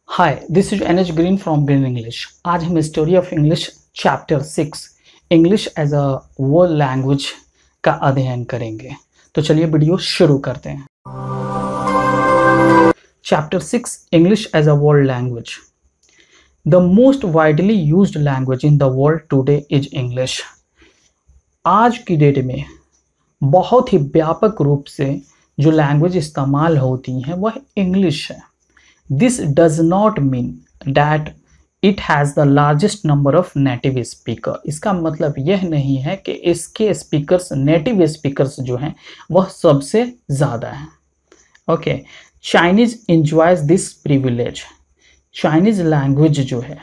Hi, this is NH Green from Green English. आज हम story of English chapter 6 English as a world language का अध्ययन करेंगे। तो चलिए वीडियो शुरू करते हैं। Chapter 6 English as a world language. The most widely used language in the world today is English. आज की डेट में बहुत ही व्यापक रूप से जो लैंग्वेज इस्तेमाल होती हैं वह इंग्लिश है। This does not mean that it has the largest number of native speaker। इसका मतलब यह नहीं है कि इसके स्पीकर्स नेटिव स्पीकर्स जो हैं वह सबसे ज़्यादा हैं। Okay, Chinese enjoys this privilege. Chinese language जो है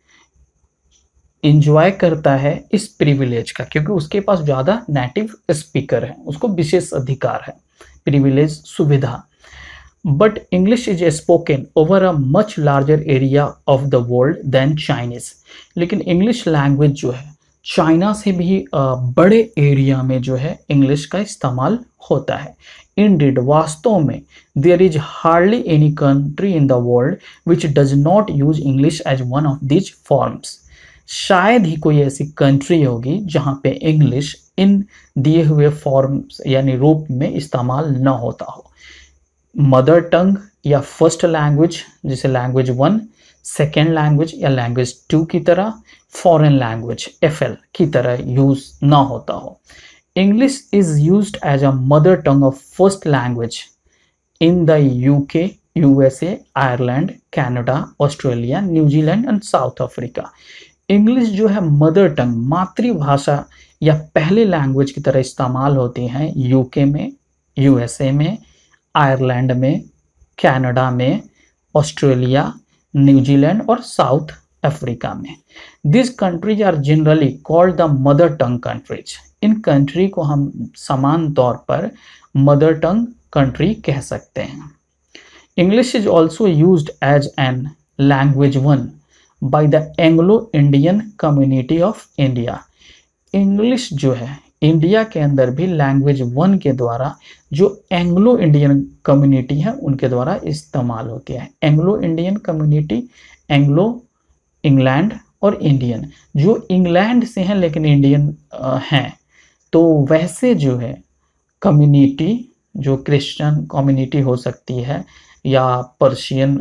इंजॉय करता है इस प्रिविलेज का, क्योंकि उसके पास ज़्यादा नेटिव स्पीकर है, उसको विशेष अधिकार है, प्रिविलेज सुविधा। But English is spoken over a much larger area of the world than Chinese। लेकिन इंग्लिश लैंग्वेज जो है चाइना से भी बड़े एरिया में जो है इंग्लिश का इस्तेमाल होता है। Indeed, वास्तव में there is hardly any country in the world which does not use English as one of these forms। शायद ही कोई ऐसी कंट्री होगी जहाँ पे इंग्लिश इन दिए हुए फॉर्म्स यानी रूप में इस्तेमाल न होता हो। मदर टंग या फर्स्ट लैंग्वेज जिसे लैंग्वेज 1, सेकेंड लैंग्वेज या लैंग्वेज 2 की तरह, फॉरेन लैंग्वेज FL की तरह यूज ना होता हो। English is used as a mother tongue of first language in the UK, USA, Ireland, Canada, Australia, New Zealand and south Africa. English जो है मदर टंग मातृभाषा या पहले लैंग्वेज की तरह इस्तेमाल होती हैं UK में, USA में, आयरलैंड में, कनाडा में, ऑस्ट्रेलिया, न्यूजीलैंड और साउथ अफ्रीका में। This countries are generally called the mother tongue countries. In country को हम समान तौर पर मदर टंग कंट्री कह सकते हैं। English is also used as an language 1 by the Anglo Indian community of India. English जो है इंडिया के अंदर भी लैंग्वेज 1 के द्वारा जो एंग्लो इंडियन कम्युनिटी है उनके द्वारा इस्तेमाल होती है। Anglo Indian community, Anglo England और इंडियन, जो इंग्लैंड से हैं लेकिन इंडियन हैं, तो वैसे जो है कम्युनिटी जो क्रिश्चियन कम्युनिटी हो सकती है या पर्शियन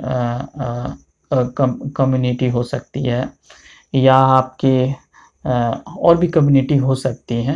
कम्युनिटी हो सकती है या आपके और भी कम्युनिटी हो सकती हैं,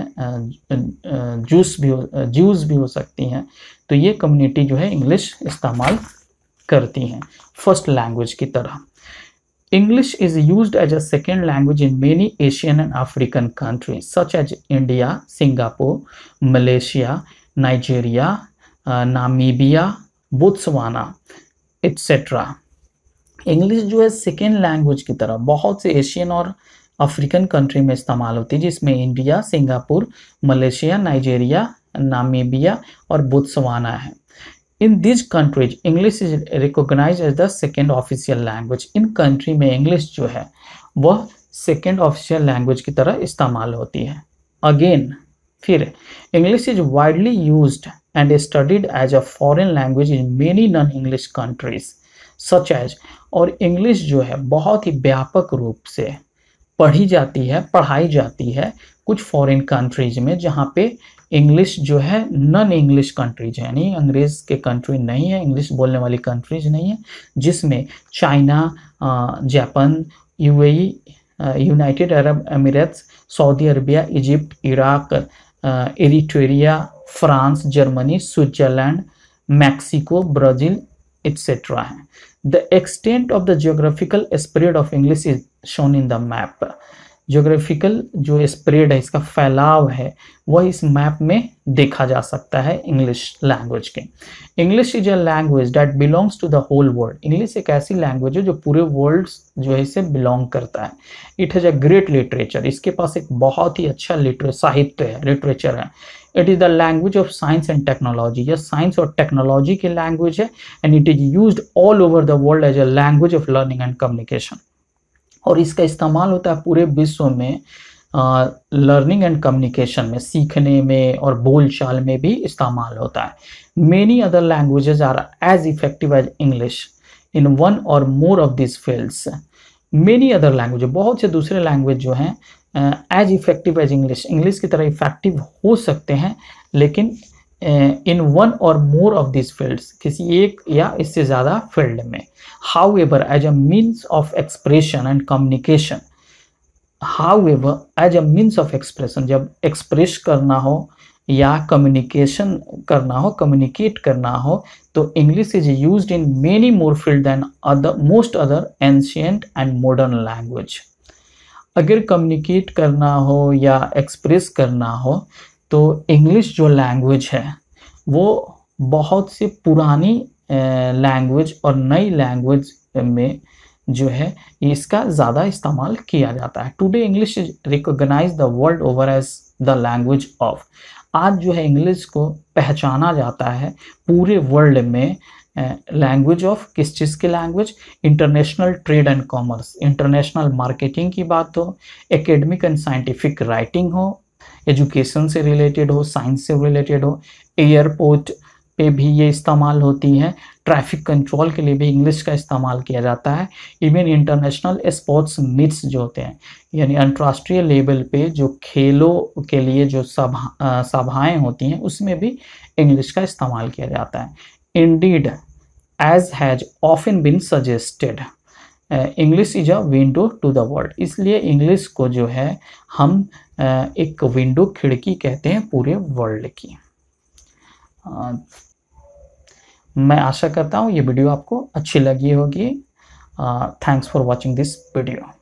ज्यूज भी हो सकती हैं, तो ये कम्युनिटी जो है इंग्लिश इस्तेमाल करती हैं फर्स्ट लैंग्वेज की तरह। English is used as a second language in many Asian and African countries such as India, Singapore, Malaysia, Nigeria, Namibia, Botswana etcetera. English जो है सेकेंड लैंग्वेज की तरह बहुत से एशियन और अफ्रीकन कंट्री में इस्तेमाल होती है, जिसमें India, Singapore, Malaysia, Nigeria, Namibia और बोत्सवाना है। In this countries English is recognised as the second official language. इन कंट्री में इंग्लिश जो है वह सेकेंड ऑफिशियल लैंग्वेज की तरह इस्तेमाल होती है। अगेन फिर English is widely used and studied as a foreign language in many non English countries such as. और इंग्लिश जो है बहुत ही व्यापक रूप से पढ़ाई जाती है कुछ फॉरेन कंट्रीज में, जहाँ पे इंग्लिश जो है नॉन इंग्लिश कंट्रीज है, यानी अंग्रेज के कंट्री नहीं है, इंग्लिश बोलने वाली कंट्रीज नहीं है, जिसमें China, Japan, UAE, United Arab Emirates, Saudi Arabia, Egypt, Iraq, Eritrea, France, Germany, Switzerland, Mexico, Brazil etcetera है। The extent of the geographical spread of English is shown in the map। Geographical जो spread है, इसका फैलाव है, वह इस map में देखा जा सकता है इंग्लिश लैंग्वेज के। English is a language that belongs to the whole world. English एक ऐसी लैंग्वेज है जो पूरे वर्ल्ड जो है इसे बिलोंग करता है। It has a great literature. इसके पास एक बहुत ही अच्छा साहित्य है, लिटरेचर है। It is the language of science and technology. यह साइंस और टेक्नोलॉजी की लैंग्वेज है and it is used all over the world as a language of learning and communication. और इसका इस्तेमाल होता है पूरे विश्व में लर्निंग एंड कम्युनिकेशन में, सीखने में और बोलचाल में भी इस्तेमाल होता है। Many other languages are as effective as English in one or more of this fields. Many other language, बहुत से दूसरे लैंग्वेज जो हैं as effective as English, English की तरह इफेक्टिव हो सकते हैं, लेकिन इन one or more of this fields, किसी एक या इससे ज़्यादा फील्ड में। However as a means of expression and communication, however as a means of expression, जब एक्सप्रेस करना हो या कम्युनिकेशन करना हो, कम्युनिकेट करना हो, तो English is used in many more field than other most other ancient and modern language. अगर कम्युनिकेट करना हो या एक्सप्रेस करना हो तो इंग्लिश जो लैंग्वेज है वो बहुत सी पुरानी लैंग्वेज और नई लैंग्वेज में जो है इसका ज़्यादा इस्तेमाल किया जाता है। Today English is recognise the world over as the language of, आज जो है इंग्लिश को पहचाना जाता है पूरे वर्ल्ड में लैंग्वेज ऑफ, किस चीज़ की language, international trade and commerce, international marketing की बात हो, एकेडमिक एंड साइंटिफिक राइटिंग हो, एजुकेशन से रिलेटेड हो, साइंस से रिलेटेड हो, एयरपोर्ट पे भी ये इस्तेमाल होती है, ट्रैफिक कंट्रोल के लिए भी इंग्लिश का इस्तेमाल किया जाता है। इवन इंटरनेशनल स्पोर्ट्स मीट्स जो होते हैं, यानी अंतर्राष्ट्रीय लेवल पे जो खेलों के लिए जो सभाएं होती हैं उसमें भी इंग्लिश का इस्तेमाल किया जाता है। Indeed as has often been suggested, English is a window to the world, इसलिए इंग्लिश को जो है हम एक विंडो, खिड़की कहते हैं पूरे वर्ल्ड की। मैं आशा करता हूँ ये वीडियो आपको अच्छी लगी होगी। Thanks for watching this video.